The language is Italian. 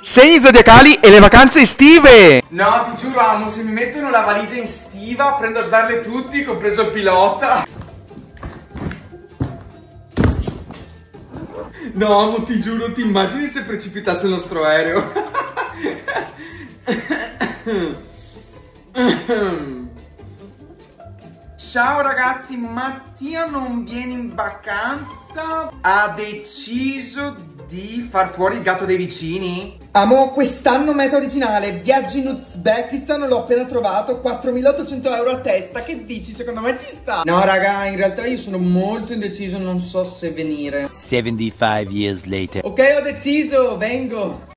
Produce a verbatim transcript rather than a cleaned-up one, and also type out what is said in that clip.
Segni zodiacali e le vacanze estive. No, ti giuro, amo, se mi mettono la valigia in stiva prendo a sbarle tutti, compreso il pilota. No, amo, ti giuro, ti immagini se precipitasse il nostro aereo? Ciao ragazzi, Mattia non viene in vacanza? Ha deciso di far fuori il gatto dei vicini? Amo, quest'anno meta originale, viaggio in Uzbekistan, l'ho appena trovato, quattromilaottocento euro a testa, che dici? Secondo me ci sta. No raga, in realtà io sono molto indeciso, non so se venire. seventy-five years later. Ok, ho deciso, vengo.